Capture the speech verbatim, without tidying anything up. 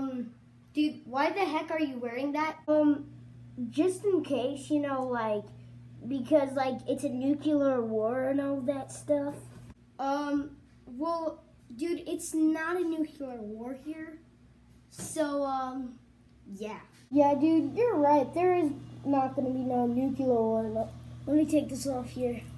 Um, dude, why the heck are you wearing that? Um, just in case, you know, like, because, like, it's a nuclear war and all that stuff. Um, well, dude, it's not a nuclear war here. So, um, yeah. Yeah, dude, you're right. There is not going to be no nuclear war. Let me take this off here.